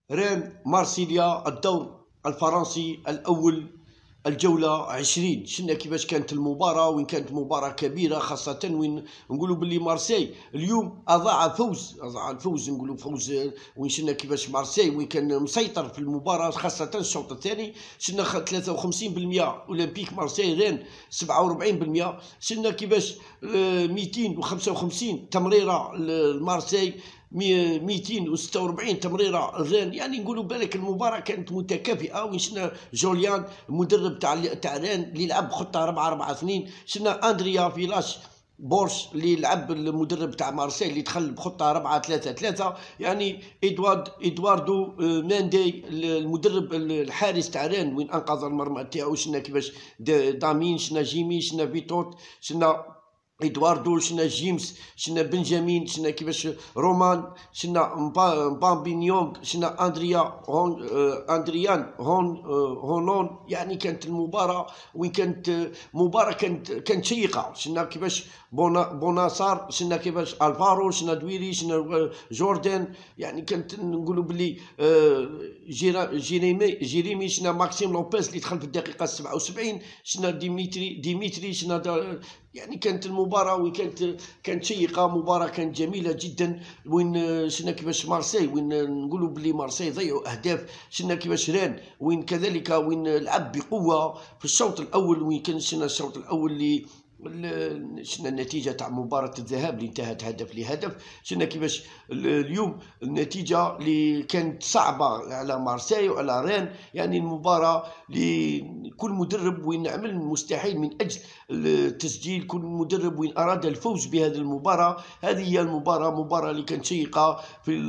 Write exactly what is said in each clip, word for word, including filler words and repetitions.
رين مارسيليا الدور الفرنسي الأول الجولة عشرين. شفنا كيفاش كانت المباراة، وين كانت مباراة كبيرة، خاصة وين نقولوا باللي مارسيل اليوم أضاع فوز أضاع الفوز نقولوا فوز. وين شفنا كيفاش مارسيل وين كان مسيطر في المباراة، خاصة الشوط الثاني شفنا ثلاثة وخمسين بالمئة أولمبيك مارسيل، رين سبعة وأربعين بالمئة. شفنا كيفاش مئتين وخمسة وخمسين تمريرة لمارسيل، مئتين وستة وأربعين تمريره الرين. يعني نقولوا بالك المباراه كانت متكافئه. وين شفنا جوليان المدرب تاع تاع رين اللي لعب خطه أربعة أربعة اثنين. شفنا اندريا فيلاش بورش اللي لعب المدرب تاع مارسيل اللي دخل بخطه أربعة ثلاثة ثلاثة. يعني ادوارد ادواردو ماندي المدرب الحارس تاع رين وين انقذ المرمى تاعو. شفنا كيفاش دامين، شفنا جيمي، شفنا فيتوت، شفنا ادواردو، شنا جيمس، شنا بنجامين، شنا كيفاش رومان، شنا مبامبينيونغ، شنا اندريا هون آه اندريان هون آه هونون. يعني كانت المباراه وين كانت مباراه كانت كانت شيقه. شنا كيفاش بونا بوناسار، شنا كيفاش الفارو، شنا دويري، شنا جوردان. يعني كانت نقولوا بلي آه جيريمي جيريمي شنا ماكسيم لوبيز اللي دخل في الدقيقه سبعة وسبعين، شنا ديميتري ديميتري شنا. يعني كانت المباراة وين كانت كانت شيقة، مباراة كانت جميلة جدا. وين شفنا كيفاش مارسيل وين نقولوا بلي مارسيل ضيعوا أهداف. شفنا كيفاش رين وين كذلك وين لعب بقوة في الشوط الأول. وين كان شفنا الشوط الأول اللي شفنا النتيجة تاع مباراة الذهاب اللي انتهت هدف لهدف. شفنا كيفاش اليوم النتيجة اللي كانت صعبة على مارسيل وعلى رين. يعني المباراة لكل مدرب وين عمل المستحيل من أجل التسجيل، كل مدرب وين أراد الفوز بهذه المباراة. هذه هي المباراة، مباراة اللي كانت شيقة في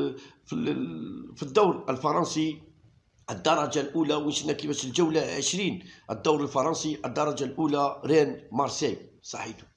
في الدور الفرنسي الدرجة الأولى. وشفنا كيفاش الجولة عشرين الدور الفرنسي الدرجة الأولى رين مارسيل. صحيح.